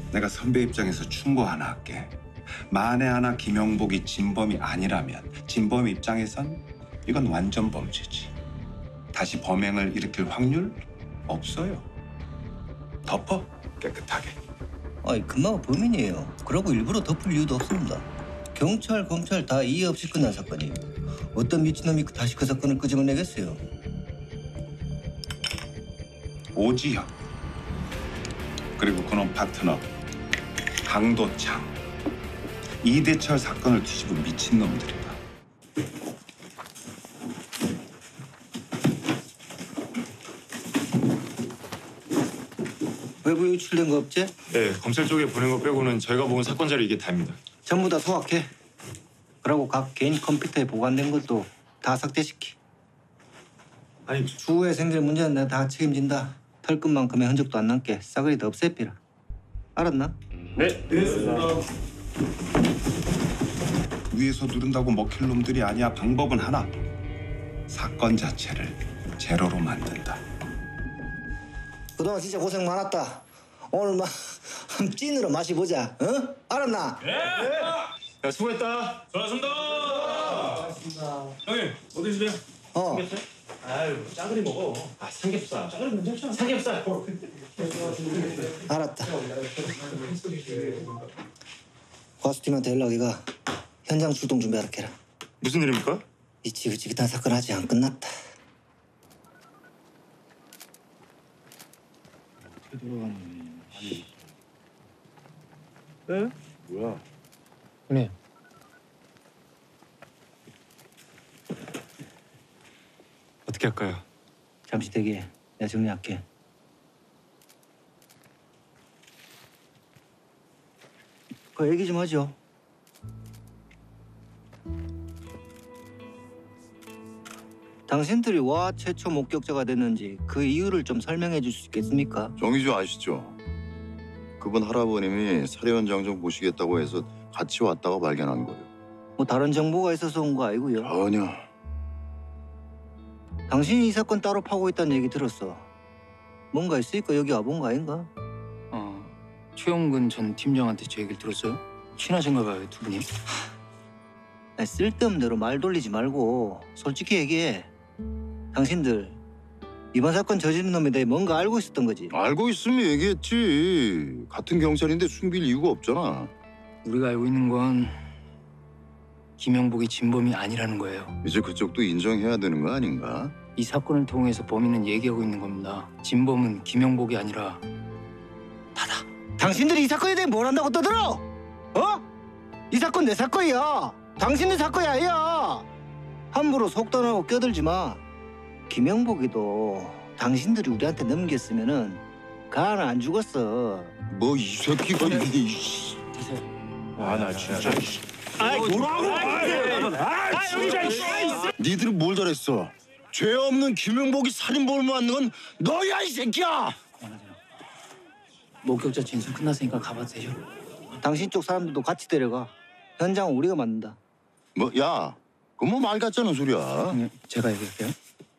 내가 선배 입장에서 충고 하나 할게. 만에 하나 김영복이 진범이 아니라면 진범 입장에선 이건 완전 범죄지. 다시 범행을 일으킬 확률 없어요. 덮어, 깨끗하게. 아니 금마가 범인이에요. 그러고 일부러 덮을 이유도 없습니다. 경찰, 검찰 다 이해 없이 끝난 사건이에요. 어떤 미친놈이 다시 그 사건을 끄집어내겠어요? 오지혁, 그리고 그놈 파트너 강도창, 이대철 사건을 뒤집은 미친놈들이다. 외부 유출된 거 없지? 네, 검찰 쪽에 보낸 거 빼고는 저희가 모은 사건 자료 이게 다입니다. 전부 다 소각해. 그리고 각 개인 컴퓨터에 보관된 것도 다 삭제시키. 아니, 추후에 생길 문제는 내가 다 책임진다. 털끝만큼의 흔적도 안 남게 싸그리 다 없애피라. 알았나? 네. 위에서 누른다고 먹힐 놈들이 아니야. 방법은 하나. 사건 자체를 제로로 만든다. 그동안 진짜 고생 많았다. 오늘 막 찐으로 마시보자. 어? 알았나? 야, 수고했다. 수고하셨습니다. 형님, 뭐 드실래요? 삼겹살? 아유, 짜글이 먹어. 아, 삼겹살. 짜글이 괜찮잖아. 삼겹살. 알았다. 과수팀한테 연락이가 현장 출동 준비하라 해라. 무슨 일입니까? 이 지긋지긋한 사건 아직 안 끝났다. 어떻게 돌아가는 네? 뭐야? 형님. 어떻게 할까요? 잠시 대기해. 내가 정리할게. 그 얘기 좀 하죠. 당신들이 와 최초 목격자가 됐는지 그 이유를 좀 설명해 줄 수 있겠습니까? 정의주 아시죠? 그분 할아버님이 살해 현장 좀 보시겠다고 해서 같이 왔다가 발견한 거예요. 뭐 다른 정보가 있어서 온 거 아니고요. 전혀. 당신이 이 사건 따로 파고 있다는 얘기 들었어. 뭔가 있으니까 여기 와본 거 아닌가? 최용근 전 팀장한테 제 얘기를 들었어요? 친하신가 봐요, 두 분이. 아니, 쓸데없는 대로 말 돌리지 말고 솔직히 얘기해. 당신들 이번 사건 저지른 놈에 대해 뭔가 알고 있었던 거지? 알고 있으면 얘기했지. 같은 경찰인데 숨길 이유가 없잖아. 우리가 알고 있는 건 김영복이 진범이 아니라는 거예요. 이제 그쪽도 인정해야 되는 거 아닌가? 이 사건을 통해서 범인은 얘기하고 있는 겁니다. 진범은 김영복이 아니라 나다. 당신들이 이 사건에 대해 뭘 안다고 떠들어? 어? 이 사건 내 사건이야. 당신들 사건이 아니야. 함부로 속단하고 껴들지 마. 김영복이도 당신들이 우리한테 넘겼으면은 가는 안 죽었어. 뭐 이 새끼가 이게. 아, 나 진짜. 니들은 뭘 잘했어? 죄 없는 김영복이 살인범을 만든 건 너야 이 새끼야. 목격자 진술 끝났으니까 가봐도 되죠? 당신 쪽 사람들도 같이 데려가. 현장은 우리가 만든다. 뭐 야, 그거 뭐 말 같잖아 소리야. 형님, 제가 얘기할게요.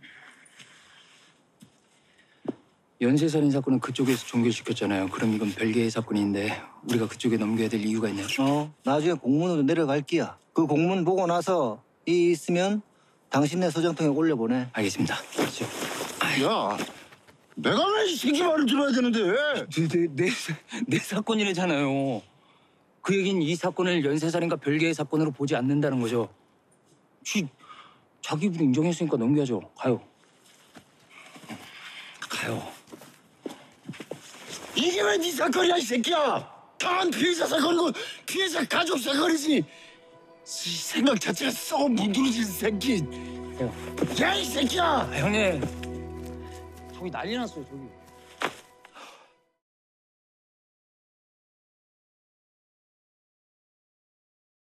연쇄살인 사건은 그쪽에서 종결시켰잖아요. 그럼 이건 별개의 사건인데 우리가 그쪽에 넘겨야 될 이유가 있네요. 나중에 공문으로 내려갈 끼야. 그 공문 보고 나서 이 있으면 당신네 소장통에 올려보내. 알겠습니다. 야, 내가 왜 이 새끼 말을 들어야 되는데? 내 사건이래잖아요. 그 얘기는 이 사건을 연쇄살인과 별개의 사건으로 보지 않는다는 거죠. 자기 입으로 인정했으니까 넘겨야죠. 가요. 이게 왜 네 사건이야 이 새끼야? 당한 피해자 사건이고 피해자 가족 사건이지. 이 생각 자체가 썩어 문드러진 새끼. 야 이 새끼야! 형님. 저기 난리 났어요, 저기.